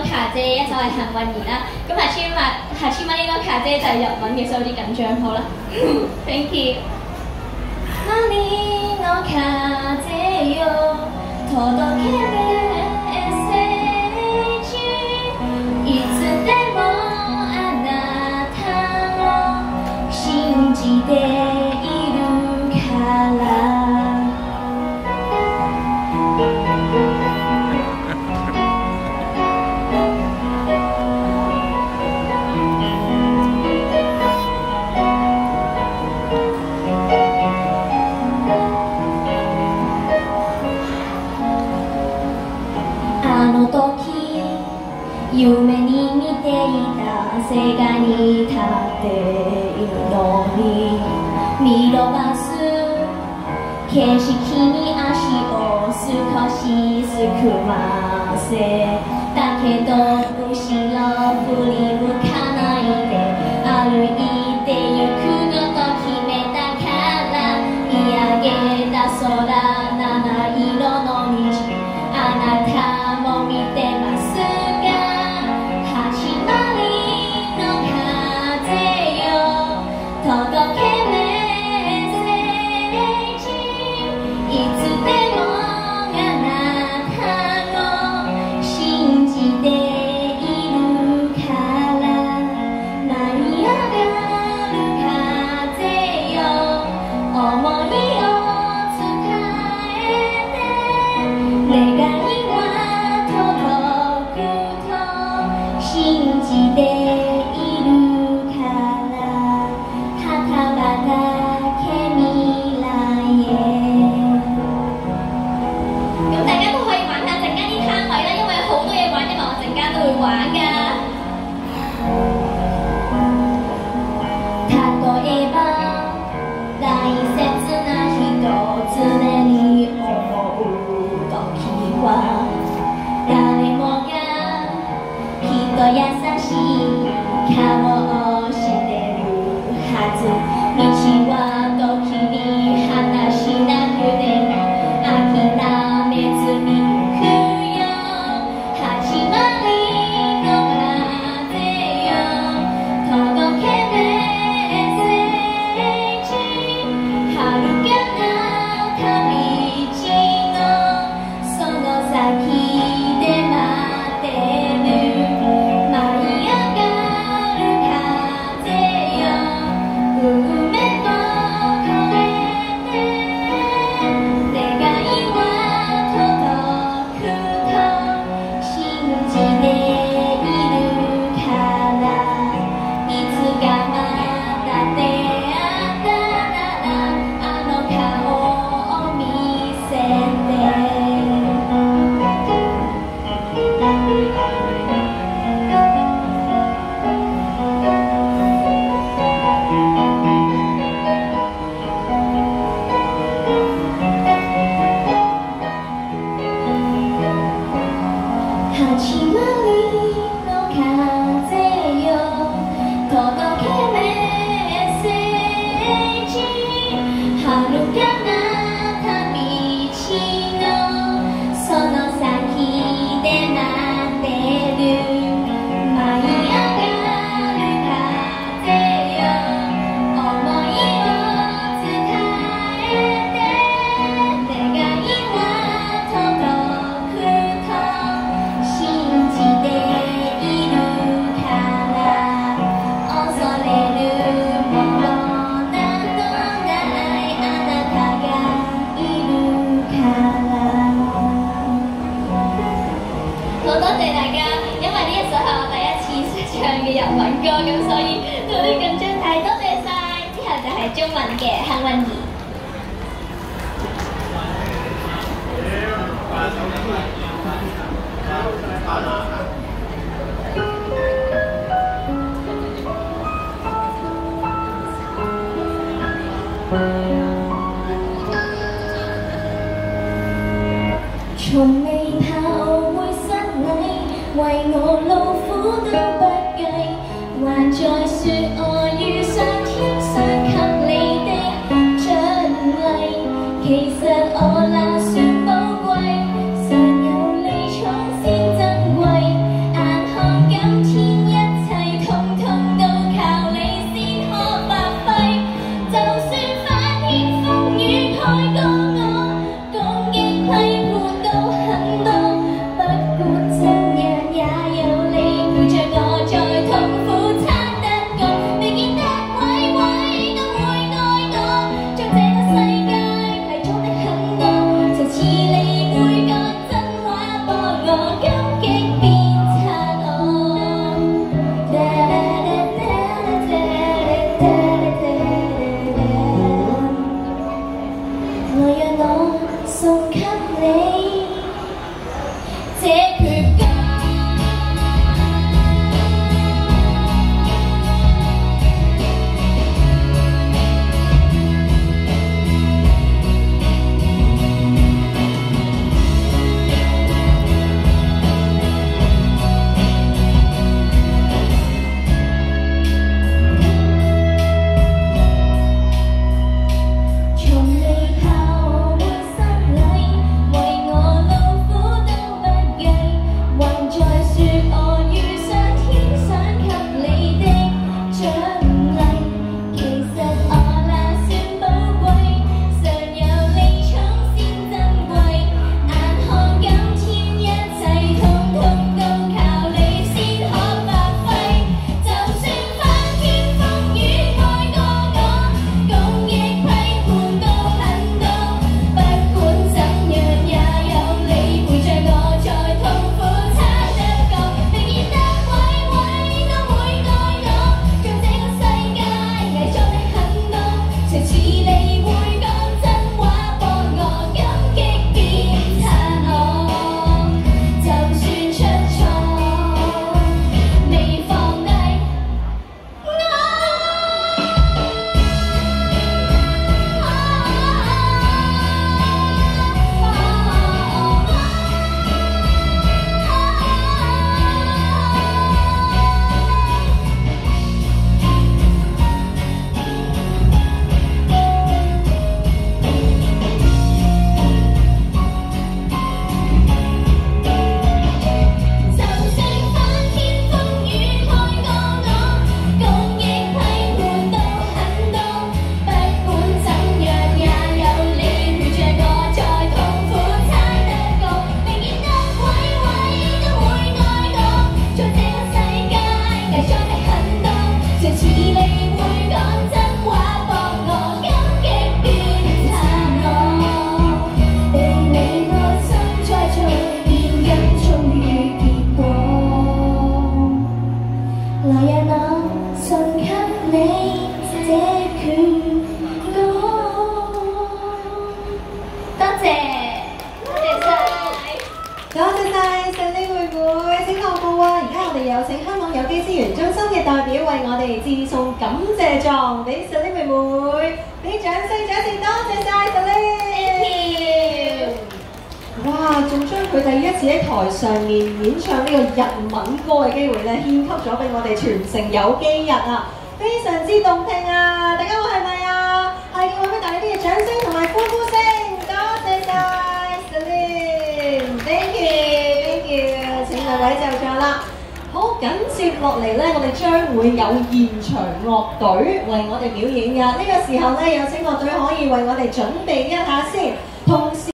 卡姐，一首係幸運兒啦。咁下次問呢個卡姐就係日文嘅，所以有啲緊張。好啦，Thank you。何の風よ届けメッセージいつでもあなたを信じているから夢に見ていた世界に立っているのに見逃す景色に足を少しすくませだけど後ろ振り向かないで歩いてゆくこと決めたから見上げた空七色の虹あなたも見てます届けメッセージいつでもあなたを信じているから舞い上がる風よ思いを伝えて願いは届くと信じているから玩㗎。例えば大切な人を常に思う時は誰もがきっと優しい顔をしてるはず道は時に果しなくても諦めずに行くよ始まり日文歌咁，所以有啲緊張，但係多謝晒。之後就係中文嘅幸運兒。從未怕我會失禮，為我勞苦都不計，還在說我遇上天想給你的獎勵。其實我那算寶貴，常有你闖先珍貴。 晒細呢妹妹，請落步啊！而家我哋有請香港有機資源中心嘅代表為我哋致送感謝狀俾細呢妹妹，俾掌聲，多謝晒細呢！哇！仲將佢第一次喺台上面演唱呢個日文歌嘅機會咧，獻給咗俾我哋全城有機人啊！非常之動聽啊！大家話係咪啊？係嘅話，俾大家啲嘅掌聲同埋歡呼聲，多謝晒 Celine，thank you，thank you， 請兩位就座啦。好，緊接落嚟咧，我哋將會有現場樂隊為我哋表演嘅。呢個時候咧，有請樂隊可以為我哋準備一下先，同時。